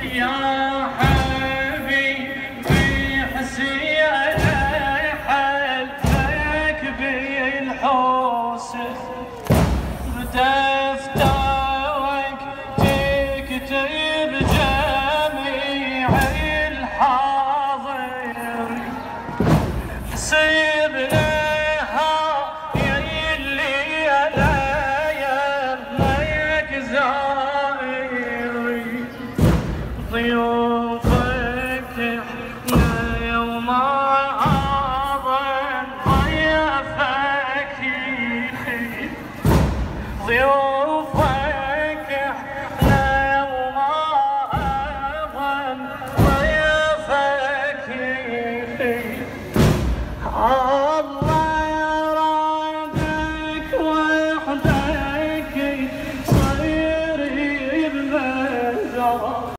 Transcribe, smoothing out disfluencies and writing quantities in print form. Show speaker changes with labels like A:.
A: يا حبيبي حسين حلفك بالحسن بدفترك تكتب جميع الحاضر حسب لها يلي لا يملك زائري ضيوفك احنا يوم اظن ضيفك يخيب ضيوفك احنا يوم اظن ضيفك يخيب الله يرادك وحدك صير بمزار